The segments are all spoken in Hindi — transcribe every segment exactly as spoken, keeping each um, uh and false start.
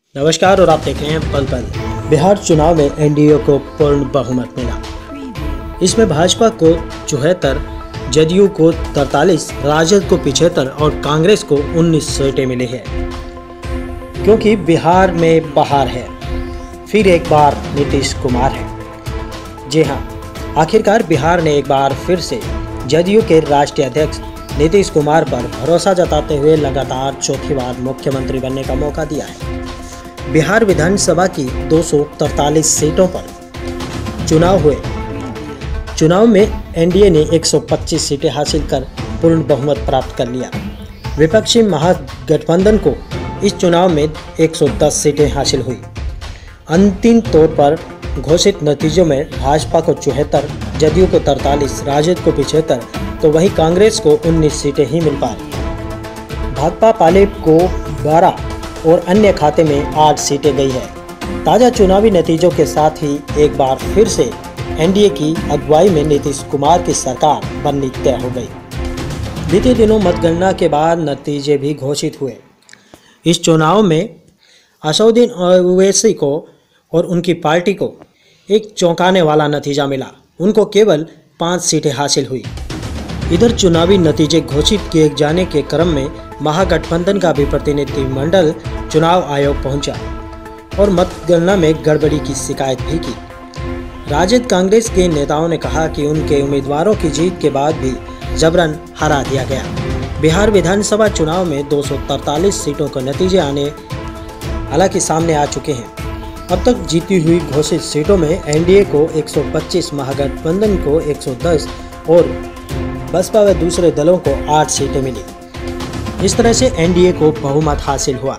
नमस्कार और आप देख रहे हैं पल पल। बिहार चुनाव में एनडीए को पूर्ण बहुमत मिला। इसमें भाजपा को चौहत्तर, जदयू को तैंतालीस, राजद को पचहत्तर और कांग्रेस को उन्नीस सीटें मिली है। क्योंकि बिहार में बहार है, फिर एक बार नीतीश कुमार है। जी हां, आखिरकार बिहार ने एक बार फिर से जदयू के राष्ट्रीय अध्यक्ष नीतीश कुमार पर भरोसा जताते हुए लगातार चौथी बार मुख्यमंत्री बनने का मौका दिया है। बिहार विधानसभा की दो सौ तैंतालीस सीटों पर चुनाव हुए। चुनाव में एनडीए ने एक सौ पच्चीस सीटें हासिल कर पूर्ण बहुमत प्राप्त कर लिया। विपक्षी महागठबंधन को इस चुनाव में एक सौ दस सीटें हासिल हुई। अंतिम तौर पर घोषित नतीजों में भाजपा को चौहत्तर, जदयू को तैंतालीस, राजद को पचहत्तर तो वहीं कांग्रेस को उन्नीस सीटें ही मिल पाई। भाकपा माले को बारह और अन्य खाते में आठ सीटें गई है। ताज़ा चुनावी नतीजों के साथ ही एक बार फिर से एनडीए की अगुवाई में नीतीश कुमार की सरकार बननी तय हो गई। बीते दिनों मतगणना के बाद नतीजे भी घोषित हुए। इस चुनाव में असदुद्दीन ओवैसी को और उनकी पार्टी को एक चौंकाने वाला नतीजा मिला। उनको केवल पाँच सीटें हासिल हुई। इधर चुनावी नतीजे घोषित किए जाने के क्रम में महागठबंधन का भी प्रतिनिधिमंडल चुनाव आयोग पहुंचा और मतगणना में गड़बड़ी की शिकायत भी की। राजद कांग्रेस के नेताओं ने कहा कि उनके उम्मीदवारों की जीत के बाद भी जबरन हरा दिया गया। बिहार विधानसभा चुनाव में दो सौ तैंतालीस सीटों के नतीजे आने हालांकि सामने आ चुके हैं। अब तक जीती हुई घोषित सीटों में एनडीए को एक सौ पच्चीस, महागठबंधन को एक सौ दस और बसपा व दूसरे दलों को आठ सीटें मिली। इस तरह से एनडीए को बहुमत हासिल हुआ।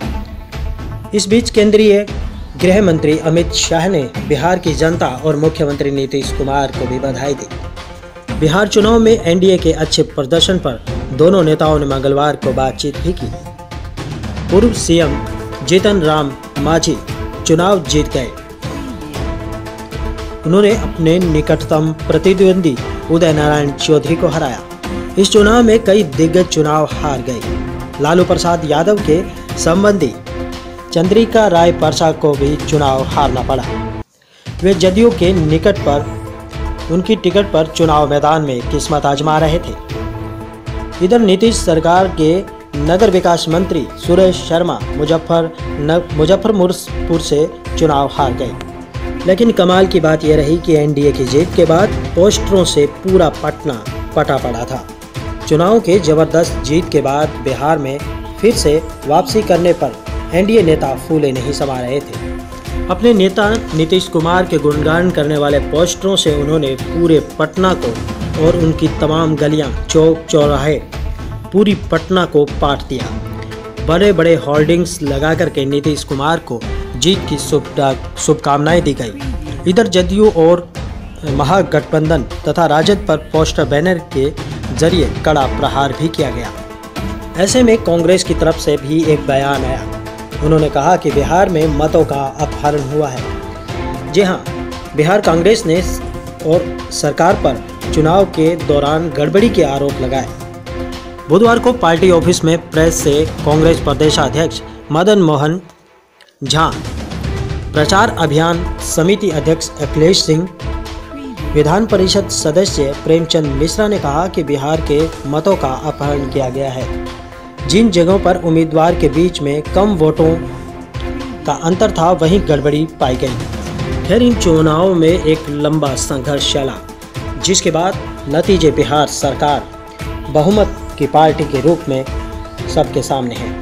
इस बीच केंद्रीय गृह मंत्री अमित शाह ने बिहार की जनता और मुख्यमंत्री नीतीश कुमार को भी बधाई दी। बिहार चुनाव में एनडीए के अच्छे प्रदर्शन पर दोनों नेताओं ने मंगलवार को बातचीत भी की। पूर्व सीएम जीतन राम मांझी चुनाव जीत गए। उन्होंने अपने निकटतम प्रतिद्वंदी उदय नारायण चौधरी को हराया। इस चुनाव में कई दिग्गज चुनाव हार गए। लालू प्रसाद यादव के संबंधी चंद्रिका राय परसा को भी चुनाव हारना पड़ा। वे जदयू के निकट पर उनकी टिकट पर चुनाव मैदान में किस्मत आजमा रहे थे। इधर नीतीश सरकार के नगर विकास मंत्री सुरेश शर्मा मुजफ्फर मुजफ्फरपुर से चुनाव हार गए। लेकिन कमाल की बात यह रही कि एनडीए की जीत के बाद पोस्टरों से पूरा पटना पटा पड़ा था। चुनाव के जबरदस्त जीत के बाद बिहार में फिर से वापसी करने पर एनडीए नेता फूले नहीं समा रहे थे। अपने नेता नीतीश कुमार के गुणगान करने वाले पोस्टरों से उन्होंने पूरे पटना को और उनकी तमाम गलियां, चौक चौराहे, पूरी पटना को पाट दिया। बड़े बड़े होर्डिंग्स लगा करके नीतीश कुमार को जीत की शुभकामनाएं दी गई। इधर जदयू और महागठबंधन तथा राजद पर पोस्टर बैनर के जरिए कड़ा प्रहार भी किया गया। ऐसे में कांग्रेस की तरफ से भी एक बयान आया। उन्होंने कहा कि बिहार में मतों का अपहरण हुआ है। जी हां, बिहार कांग्रेस ने और सरकार पर चुनाव के दौरान गड़बड़ी के आरोप लगाए। बुधवार को पार्टी ऑफिस में प्रेस से कांग्रेस प्रदेशाध्यक्ष मदन मोहन झा, प्रचार अभियान समिति अध्यक्ष अखिलेश सिंह, विधान परिषद सदस्य प्रेमचंद मिश्रा ने कहा कि बिहार के मतों का अपहरण किया गया है। जिन जगहों पर उम्मीदवार के बीच में कम वोटों का अंतर था वहीं गड़बड़ी पाई गई। खैर, इन चुनावों में एक लंबा संघर्ष चला, जिसके बाद नतीजे बिहार सरकार बहुमत की पार्टी के रूप में सबके सामने है।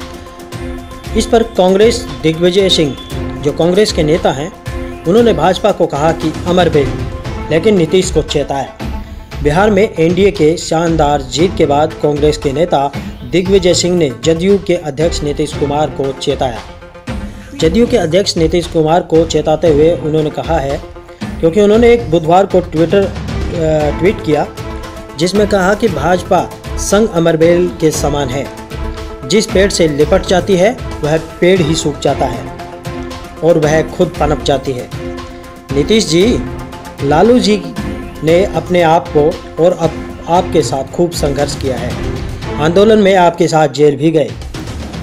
इस पर कांग्रेस दिग्विजय सिंह, जो कांग्रेस के नेता हैं, उन्होंने भाजपा को कहा कि अमर बेल, लेकिन नीतीश को चेताया। बिहार में एनडीए के शानदार जीत के बाद कांग्रेस के नेता दिग्विजय सिंह ने जदयू के अध्यक्ष नीतीश कुमार को चेताया। जदयू के अध्यक्ष नीतीश कुमार को चेताते हुए उन्होंने कहा है, क्योंकि उन्होंने एक बुधवार को ट्विटर ट्वीट किया जिसमें कहा कि भाजपा संग अमरबेल के समान है। जिस पेड़ से लिपट जाती है वह पेड़ ही सूख जाता है और वह खुद पनप जाती है। नीतीश जी, लालू जी ने अपने आप को और अब आपके साथ खूब संघर्ष किया है। आंदोलन में आपके साथ जेल भी गए।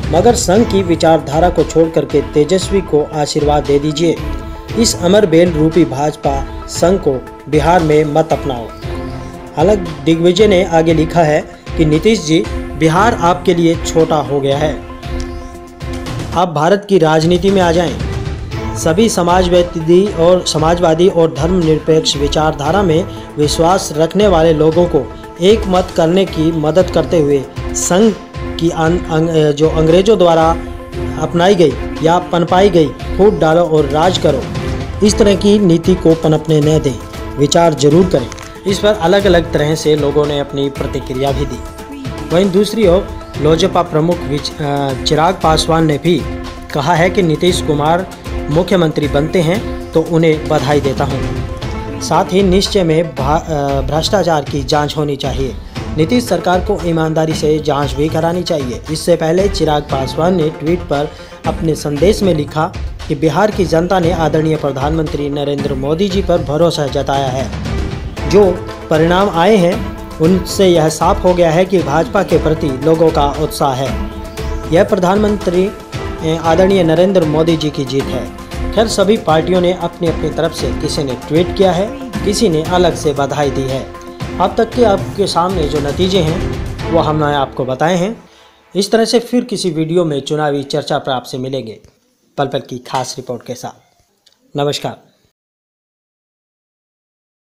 मगर संघ की विचारधारा को छोड़ करके तेजस्वी को आशीर्वाद दे दीजिए। इस अमर बेल रूपी भाजपा संघ को बिहार में मत अपनाओ। हालांकि दिग्विजय ने आगे लिखा है कि नीतीश जी, बिहार आपके लिए छोटा हो गया है, आप भारत की राजनीति में आ जाएं। सभी समाजवादी और समाजवादी और धर्मनिरपेक्ष विचारधारा में विश्वास रखने वाले लोगों को एक मत करने की मदद करते हुए संघ की अं, अं, जो अंग्रेजों द्वारा अपनाई गई या पनपाई गई फूट डालो और राज करो, इस तरह की नीति को पनपने न दें, विचार जरूर करें। इस पर अलग अलग तरह से लोगों ने अपनी प्रतिक्रिया भी दी। वहीं दूसरी ओर लोजपा प्रमुख चिराग पासवान ने भी कहा है कि नीतीश कुमार मुख्यमंत्री बनते हैं तो उन्हें बधाई देता हूं। साथ ही निश्चय में भ्रष्टाचार की जांच होनी चाहिए। नीतीश सरकार को ईमानदारी से जांच भी करानी चाहिए। इससे पहले चिराग पासवान ने ट्वीट पर अपने संदेश में लिखा कि बिहार की जनता ने आदरणीय प्रधानमंत्री नरेंद्र मोदी जी पर भरोसा जताया है। जो परिणाम आए हैं उनसे यह साफ हो गया है कि भाजपा के प्रति लोगों का उत्साह है। यह प्रधानमंत्री आदरणीय नरेंद्र मोदी जी की जीत है। खैर, सभी पार्टियों ने अपनी अपनी तरफ से, किसी ने ट्वीट किया है, किसी ने अलग से बधाई दी है। अब तक के आपके सामने जो नतीजे हैं वो हमने आपको बताए हैं। इस तरह से फिर किसी वीडियो में चुनावी चर्चा पर आपसे मिलेंगे पल पल की खास रिपोर्ट के साथ। नमस्कार।